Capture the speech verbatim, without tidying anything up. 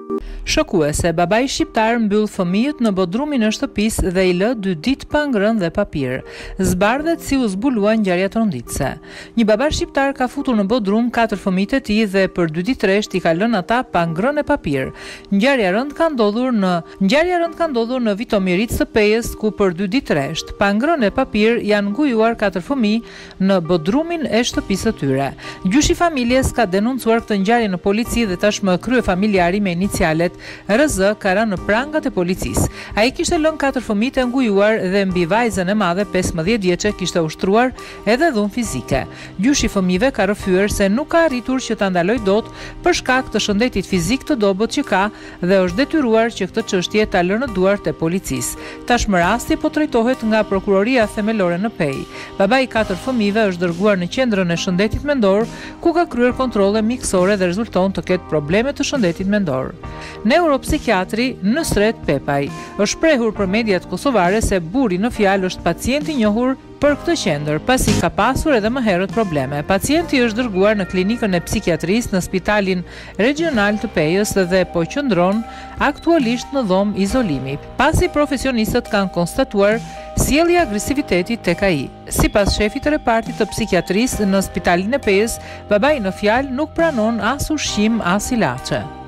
Shokuese, babai shqiptar mbyll fëmijët në bodrumin e shtëpisë dhe i lë dy ditë pa ngrënë dhe papir. Zbardhet si u zbulua ngjarja tronditëse. Një baba shqiptar ka futur në bodrum katër fëmijët e tij dhe për dy ditë rresht i ka lënë ata pa ngrënë e papir. Ngjarja rënd ka ndodhur në ngjarja rënd ka ndodhur në Vitomiric të Pejës, ku për dy ditë rresht pa ngrënë e papir janë ngujuar katër fëmijë në bodrumin e shtëpisë së tyre. Gjyshi i familjes ka denoncuar këtë ngjarje në polici dhe tashmë kryefamiljari me inicialet R Z ka rënë në prangat e policisë. Ai kishte lënë katër fëmijë të ngujuar dhe mbi vajzën e madhe pesëmbëdhjetë vjeçe kishte ushtruar edhe dhunë fizike. Gjyshi i fëmijëve ka rrëfyer se nuk ka arritur që ta ndalojë dot për shkak të shëndetit fizik të dobët që ka dhe është detyruar që këtë çështje ta lënë në duart e policisë. Tashmë rasti po trajtohet nga prokuroria themelore në Pejë. Babai i katër fëmijëve është dërguar në qendrën e shëndetit mendor, ku ka kryer kontrolle mjekësore dhe rezulton të ketë probleme të shëndetit mendor. Neuropsikiatri Nusret Pepaj është shprehur për mediat kosovare se burri në fjalë është pacient i njohur për këtë qendër, pasi ka pasur edhe më herët probleme. Pacienti është dërguar në klinikën e psikiatrisë në Spitalin Regional të Pejës dhe po qëndron aktualisht në dhomë izolimi, pasi profesionistët kanë konstatuar sjellje agresiviteti tek ai. Sipas shefit të repartit të psikiatrisë në Spitalin e Pejës, babai në fjalë nuk pranon as ushqim as ilaçe.